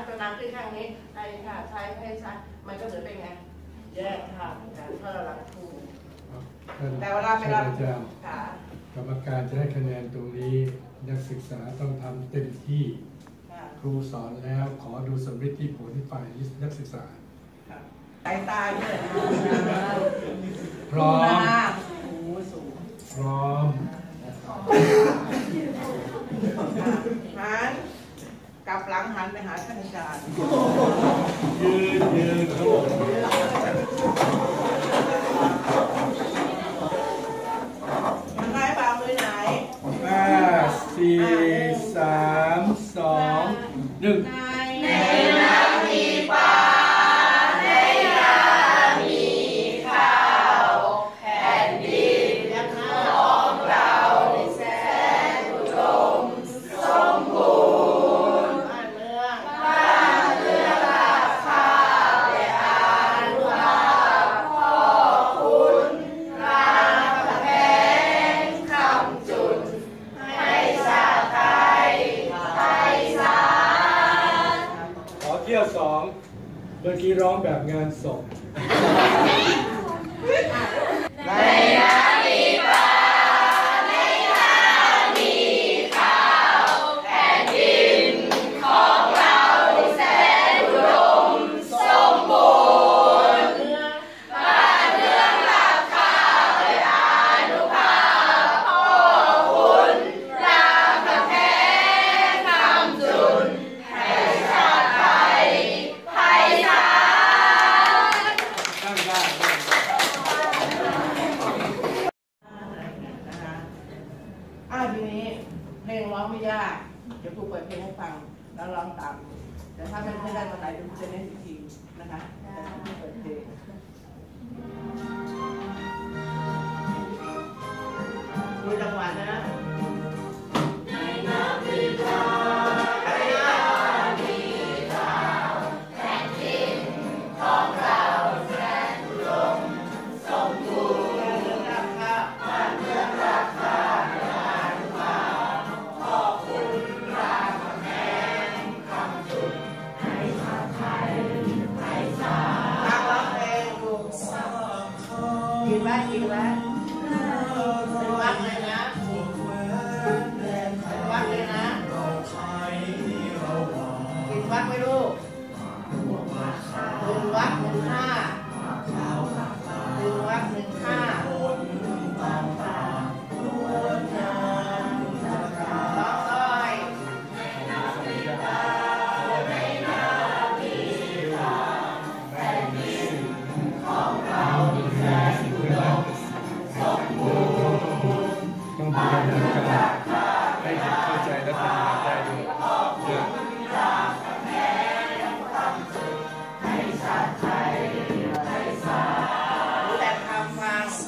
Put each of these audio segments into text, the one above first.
สายตาด้วยพร้อมพร้อมหันกลับหลังหันไปหาท่านอาจารย์ยืนครับผมมันได้บางมือไหน 5 4 3 2 1 ในน้ำมีปลาในนามีข้าวแผ่นดินของเราแสนอุดมสมบูรณ์บ้านเมืองราคาและอานุภาพพ่อคุณรามแพงคำจุนให้ชาติไทยไทยสารขอเที่ยว2เมื่อกี้ร้องแบบงานศพในน้ำมีปลาในนามีข้าวแผ่นดินของเราแสนอุดมสมบูรณ์บ้านเมืองราคาและอานุภาพพ่อคุณรามแพงคำจุนให้ชาติไทยไทยสารตั้งได้ทีนี้เพลงร้องไม่ยากเดี๋ยวครูเปิดเพลงให้ฟังแล้วร้องตามแต่ถ้าไม่ได้ตอนไหนเดี๋ยวครูจะเล่นอีกทีนะคะครูเปิดเพลงดูจังหวะนะในน้ำมีปลาในนามีข้าวแผ่นดินของเราแสนอุดมสมบูรณ์บ้านเมืองราคากินไหมกินไหมเป็นวัดเลยนะเป็นวัดเลยนะกินวัดไหมลูกเป็นวัด15เป็นวัด15 ต้องบูรณาการให้เด็กเข้าใจและปฏิบัติได้ด้วยแต่ทำฟัง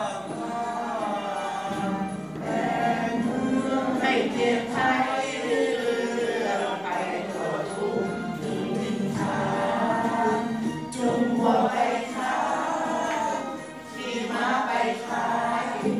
ให้เทียบไทยเรือไปทั่วทุกทิศทางจงหัวไปทางขี่ม้าไปทาง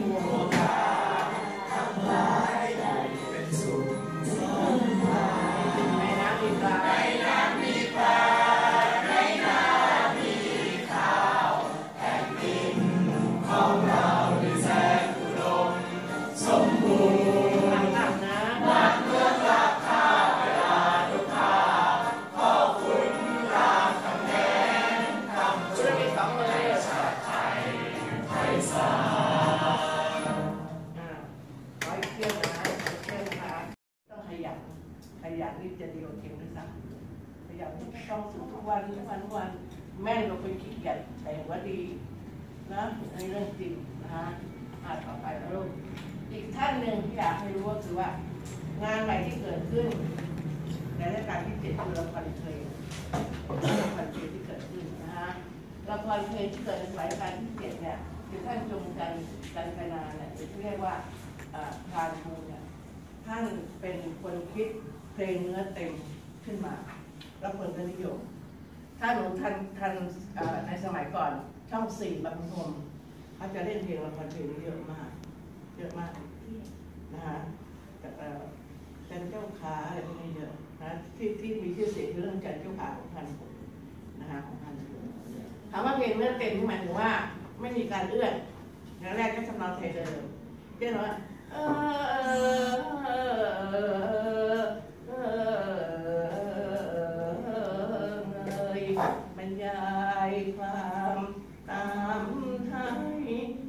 ขยันนี่จะดีกว่าเก่งด้วยซ้ำขยันต้องฝึกทุกวันแม่นเราเป็นขี้เกียจแต่ว่าดีนะในเรื่องจริงนะคะต่อไปนะลูกอีกท่านหนึ่งที่อยากให้รู้ก็คือว่างานใหม่ที่เกิดขึ้นในรายการที่7คือละครเพลงที่เกิดขึ้นนะคะละครเพลงที่เกิดในรายการที่7เนี่ยคือท่านจงกันนาเนี่ยที่เรียกว่าพรานภูเนี่ยท่านเป็นคนคิดเพลงเนื้อเต็มขึ้นมาแล้วคนก็นิยมถ้าหนูทันในสมัยก่อนช่อง4บางพรมเขาจะเล่นเพลงละครเพลงเยอะมากนะคะแต่เป็นเจ้าขาอะไรพวกนี้เยอะนะที่มีชื่อเสียงเรื่องการเจ้าขาของท่านนะคะของท่านถามว่าเพลงเนื้อเต็มที่หมายถึงว่าไม่มีการเอื้อนอย่างแรกก็ทำนองไทยเดิมเช่นว่าบรรยายความตามไทย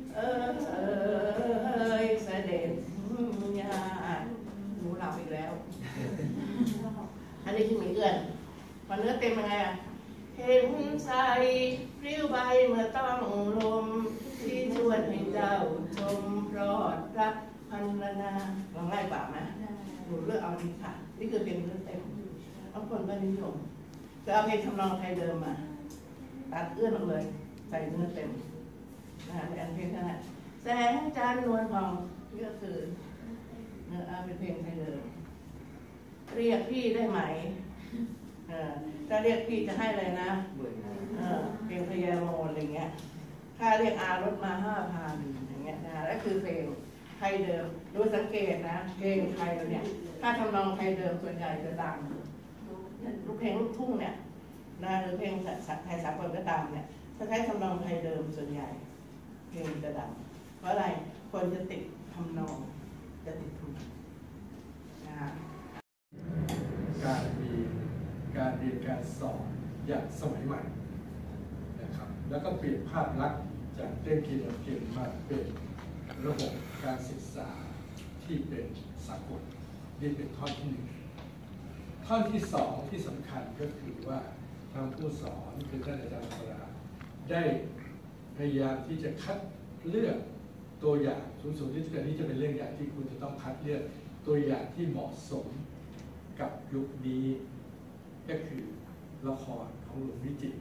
เสด็จญาติหนูหลับอีกแล้วอันนี้คือมีเอื้อนพอเนื้อเต็มยังไงอ่ะเห็นใจริ้วใบเมื่อต้องลมที่ชวนให้เจ้าชมเพราะรักพันละนาลองไล่ป่ามาหนูเลือกเอาดีค่ะนี่คือเป็นเนื้อเต็มบางคนก็นิยมจะเอาเพลงทำนองไทยเดิมมาตัดเอื้อนลงเลยใส่เนื้อเต็มนะในอันเพลงนั้นแสงจันทร์นวลทองนี่ก็คือเนื้อเป็นเพลงไทยเดิมเรียกพี่ได้ไหมถ้าเรียกพี่จะให้เลยนะเพลงพยาโมนอะไรเงี้ยถ้าเรียกรถมา5,000อย่างเงี้ยนะนั่นคือเพลงไทยเดิมดูสังเกตนะเพลงไทยเราเนี่ยถ้าทำนองไทยเดิมส่วนใหญ่จะดังลูกเพลงลูกทุ่งเนี่ยนะหรือเพลงไทยสากลก็ตามเนี่ยถ้าใช้ทำนองไทยเดิมส่วนใหญ่เพลงจะดังเพราะอะไรคนจะติดทำนองจะติดทุนนะการมีการเรียนการสอนอย่างสมัยใหม่นะครับแล้วก็เปลี่ยนภาพลักษณ์จากเรื่องกีฬาเกมมาเป็นระบบการศึกษาที่เป็นสากลนี่เป็นท่อนที่1ท่อนที่2ที่สำคัญก็คือว่าทางผู้สอนคือท่านอาจารย์ปราได้พยายามที่จะคัดเลือกตัวอย่างสูงที่สุดนี้จะเป็นเรื่องใหญ่ที่คุณจะต้องคัดเลือกตัวอย่างที่เหมาะสมกับยุคนี้ก็คือละครของหลวงวิจิตร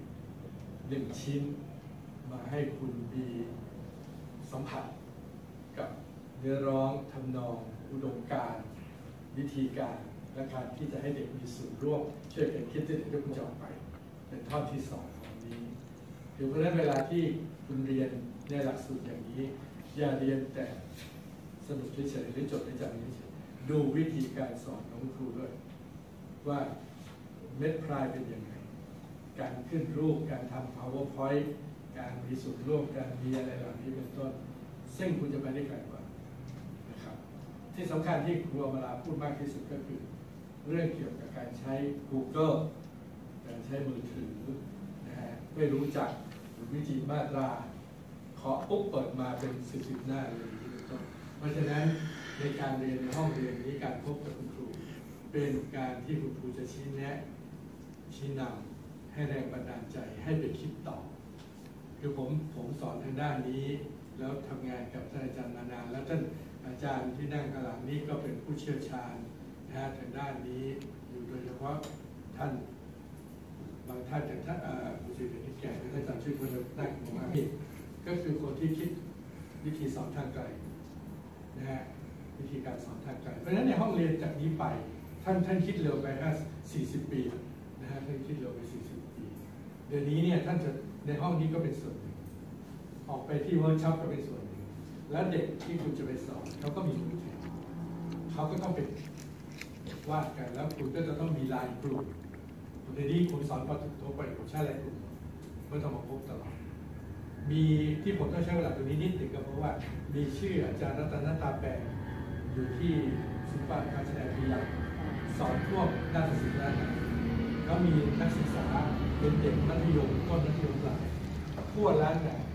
1 ชิ้นมาให้คุณมีสัมผัสกับเนื้อร้องทำนองอุดมการณ์วิธีการและการที่จะให้เด็กมีส่วนร่วมช่วยกันคิดที่เด็กคุณจะออกไปเป็นท่อนที่2ของนี้เพราะฉะนั้นเวลาที่คุณเรียนในหลักสูตรอย่างนี้อย่าเรียนแต่สนุกเฉยๆหรือจดให้จำเฉยๆดูวิธีการสอนของครูด้วยว่าเม็ดพรายเป็นยังไงการขึ้นรูปการทำ PowerPoint การมีส่วนร่วมการมีอะไรเหล่านี้เป็นต้นซึ่งคุณจะไปได้ไกลกว่านะครับที่สำคัญที่ครูอมราพูดมากที่สุดก็คือเรื่องเกี่ยวกับการใช้ Google การใช้มือถือนะฮะไม่รู้จักวิธีมาตราขอปุ๊บเปิดมาเป็น10 หน้าเลยเพราะฉะนั้นในการเรียนในห้องเรียนนี้การพบกับคุณครูเป็นการที่คุณครูจะชี้แนะชี้นำให้แรงบันดาลใจให้ไปคิดต่อคือผมสอนทางด้านนี้แล้วทำงานกับท่านอาจารย์มานานแล้วท่านอาจารย์ที่นั่งข้างหลังนี้ก็เป็นผู้เชี่ยวชาญนะทางด้านนี้อยู่โดยเฉพาะท่านบางท่านจากท่านผู้เชี่ยวชาญที่แก่ท่านอาจารย์ชื่อคนนั่งของมาพี่ก็คือคนที่คิดวิธีสอนทางไกลนะฮะวิธีการสอนทางไกลเพราะฉะนั้นในห้องเรียนจากนี้ไปท่านคิดเร็วไป40 ปีนะฮะท่านคิดเร็วไป40 ปีเดี๋ยวนี้เนี่ยท่านจะในห้องนี้ก็เป็นส่วนหนึ่งออกไปที่เวิร์กช็อปก็เป็นส่วนหนึ่งแล้วเด็กที่คุณจะไปสอนเขาก็มีคู่แข่งเขาก็ต้องเป็นวาดกันแล้วคุณก็จะต้องมีลายกลุ่มในนี้ผมสอนปฐมโทไปผมใช้ลายกลุ่มไม่ต้องมาพบตลอดมีที่ผมต้องใช้เวลาตรงนี้นิดหนึ่งก็เพราะว่ามีชื่ออาจารย์รัตนตาแปลงอยู่ที่ศิลปะการแสดงวิทยาสอนพวกด้านศิลปะก็มีนักศึกษาเป็นเด็กมัธยมต้นมัธยมปลายทั่วร้านเนี่ย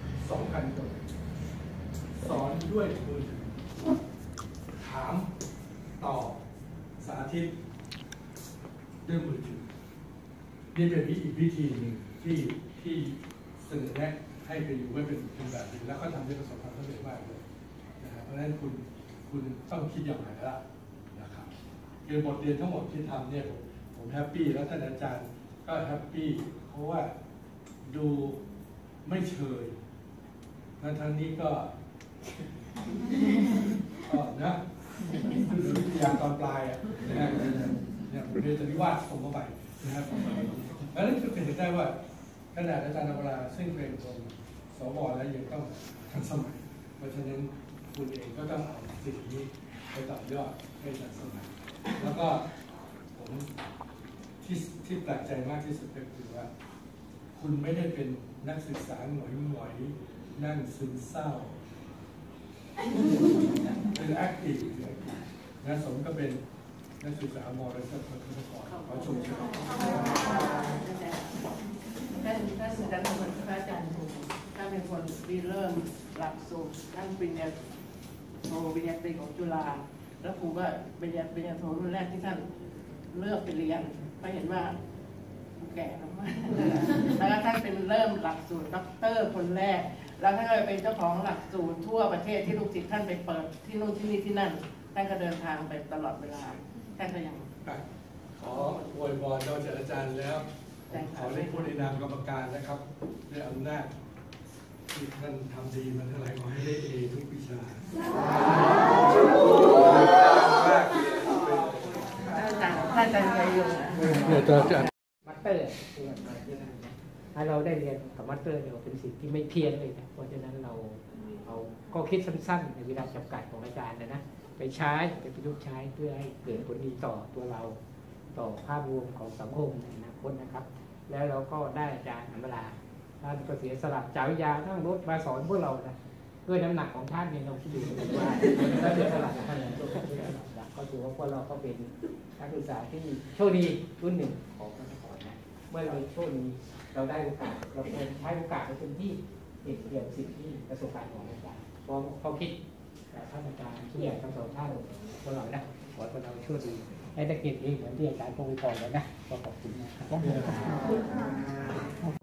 2,000 คนสอนด้วยมือถามตอบสาธิตด้วยมือถือนี่เป็นอีกวิธีหนึ่งที่เสนอแนะให้ไปอยู่ไว้เป็นแบบนี้แล้วก็ทำได้ประสบความสำเร็จมากเลยนะครับเพราะฉะนั้นคุณต้องคิดอย่างไรละนะครับคือบทเรียนทั้งหมดที่ทำเนี่ยผมแฮปปี้แล้วท่านอาจารย์ก็แฮปปี้เพราะว่าดูไม่เชยทั้งนี้ก็นะคือวิทยาตอนปลายนะฮะเนี่ยผมเรียนจะวิวาทส่งเข้าไปนะครับแล้วนั่นคือเป็นได้ว่าขนาดอาจารย์นวราซึ่งเป็นคนสวแล้วยังต้องทันสมัยเพราะฉะนั้นคุณเองก็ต้องเอาสิ่งนี้ไปต่อยอดให้ทันสมัยแล้วก็ผมที่แปลกใจมากที่สุดก็คือว่าคุณไม่ได้เป็นนักศึกษาหงอยๆนั่งซึมเศร้าเป็นแอคทีฟนะสมก็เป็นนักศึกษามอรัชพัฒนกรขอชมเชยท่านอาจารย์พระอาจารย์ภูท่านเป็นคนริเริ่มหลักสูตรท่านปริญญาโทปริญญาตรีของจุฬาแล้วครูก็ปริญญาโทรุ่นแรกที่ท่านเลือกไปเรียนเพราะเห็นว่าแก่แล้วมากแล้วท่านเป็นเริ่มหลักสูตรด็อกเตอร์คนแรกแล้วท่านก็เป็นเจ้าของหลักสูตรทั่วประเทศที่ลูกศิษย์ท่านไปเปิดที่นู่นที่นี่ที่นั่นท่านก็เดินทางไปตลอดเวลาท่านก็ยังขออวยพรนอกจากอาจารย์แล้วขอได้พูดในนามกรรมการนะครับด้วยอำนาจที่ท่านทำดีมาเท่าไหร่ขอให้ได้เอทุกวิชาท่านอาจารย์ใจอยู่มัตเตอร์ถ้าเราได้เรียนกับมัตเตอร์เนี่ยเป็นสิ่งที่ไม่เพี้ยนเลยนะเพราะฉะนั้นเราก็คิดสั้นๆในเวลาจำกัดของอาจารย์นะไปใช้ไปประยุกต์ใช้เพื่อให้เกิดผลดีต่อตัวเราต่อภาพรวมของสังคมในอนาคตนะครับแล้วเราก็ได้อาจารย์อมราท่านก็เสียสละจ่ายวิญญาทั้งรถมาสอนพวกเรานะด้วยน้ำหนักของท่านเนี่ยเราคิดดูกันว่าท่านเสียสละท่านก็ถือว่าพวกเราก็เป็นนักศึกษาที่โชคดีรุ่นหนึ่งของพระนครนะเมื่อเราโชคดีเราได้โอกาสเราควรใช้โอกาสในเป็นที่เก็บเกี่ยวสิ่งที่ประสบการณ์ของอาจารย์พร้อมเขาคิดแต่ท่านอาจารย์ที่ใหญ่ทั้งสองท่านพวกเรานะขอให้พวกเราโชคดีให้ได้เกียรติเองเหมือนที่อาจารย์คงพอแล้วนะขอบคุณนะครับ